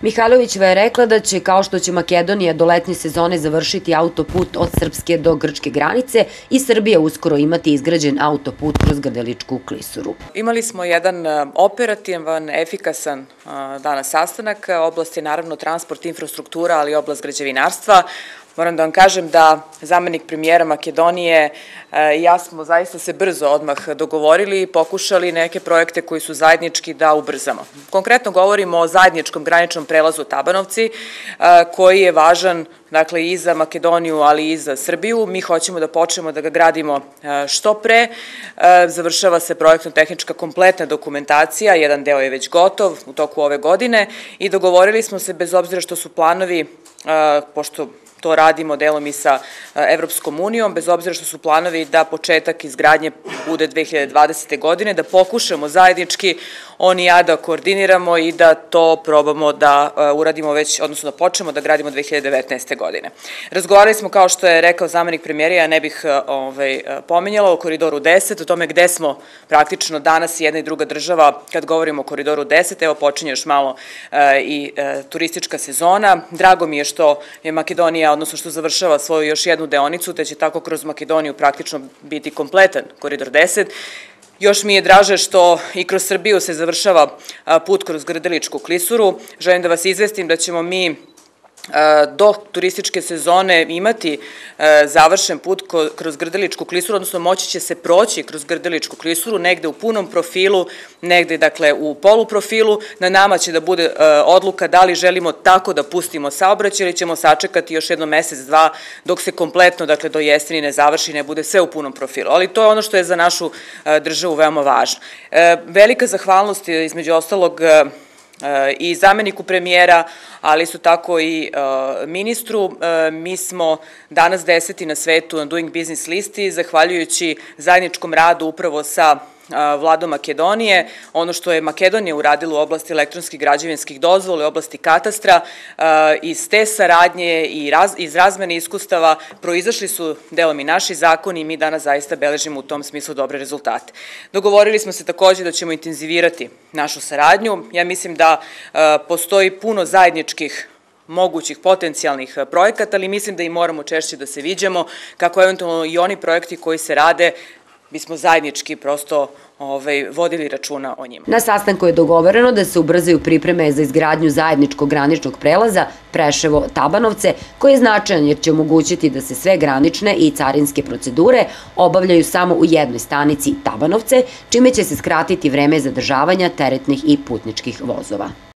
Mihajlovićeva je rekla da će, kao što će Makedonija do letnje sezone završiti autoput od Srpske do Grčke granice, i Srbija uskoro imati izgrađen autoput kroz Grdeličku klisuru. Imali smo jedan operativan, efikasan danas sastanak. Oblast je naravno transport, infrastruktura, ali i oblast građevinarstva. Moram da vam kažem da zamenik premijera Makedonije i ja smo zaista se brzo odmah dogovorili i pokušali neke projekte koji su zajednički da ubrzamo. Konkretno govorimo o zajedničkom graničnom prelazu Tabanovci, koji je važan, dakle, i za Makedoniju, ali i za Srbiju. Mi hoćemo da počnemo da ga gradimo što pre. Završava se projektno-tehnička kompletna dokumentacija, jedan deo je već gotov u toku ove godine i dogovorili smo se, bez obzira što su planovi, pošto to radimo delom i sa Evropskom unijom, bez obzira što su planovi da početak izgradnje bude 2020. godine, da pokušamo zajednički on i ja da koordiniramo i da to probamo da uradimo već, odnosno da počnemo da gradimo 2019. godine. Razgovarali smo, kao što je rekao zamenik premijera, ja ne bih pominjala, o Koridoru 10, o tome gde smo praktično danas jedna i druga država kad govorimo o Koridoru 10, evo počinje još malo i turistička sezona. Drago mi je što je Makedonija, odnosno što završava svoju još jednu deonicu, te će tako kroz Makedoniju praktično biti kompletan Koridor 10. Još mi je draže što i kroz Srbiju se završava put kroz Grdeličku klisuru. Želim da vas izvestim da ćemo mi do turističke sezone imati završen put kroz Grdeličku klisuru, odnosno moći će se proći kroz Grdeličku klisuru, negde u punom profilu, negde, dakle, u poluprofilu. Na nama će da bude odluka da li želimo tako da pustimo saobraćaj ili ćemo sačekati još jedno mesec, dva, dok se kompletno, dakle, do jeseni ne završi, ne bude sve u punom profilu. Ali to je ono što je za našu državu veoma važno. Velika zahvalnost, između ostalog, i zameniku premijera, ali isto tako i ministru. Mi smo danas 10. na svetu na Doing Business listi, zahvaljujući zajedničkom radu upravo sa Vladom Makedonije. Ono što je Makedonija uradila u oblasti elektronskih građevinskih dozvola, u oblasti katastra, iz te saradnje i iz razmene iskustava proizašli su delom i naši zakoni i mi danas zaista beležimo u tom smislu dobre rezultate. Dogovorili smo se takođe da ćemo intenzivirati našu saradnju. Ja mislim da postoji puno zajedničkih mogućih potencijalnih projekata, ali mislim da i moramo češće da se viđamo, kako eventualno i oni projekti koji se rade bismo zajednički prosto vodili računa o njima. Na sastanku je dogovoreno da se ubrzaju pripreme za izgradnju zajedničkog graničnog prelaza Preševo-Tabanovce, koji je značajan jer će omogućiti da se sve granične i carinske procedure obavljaju samo u jednoj stanici Tabanovce, čime će se skratiti vreme zadržavanja teretnih i putničkih vozova.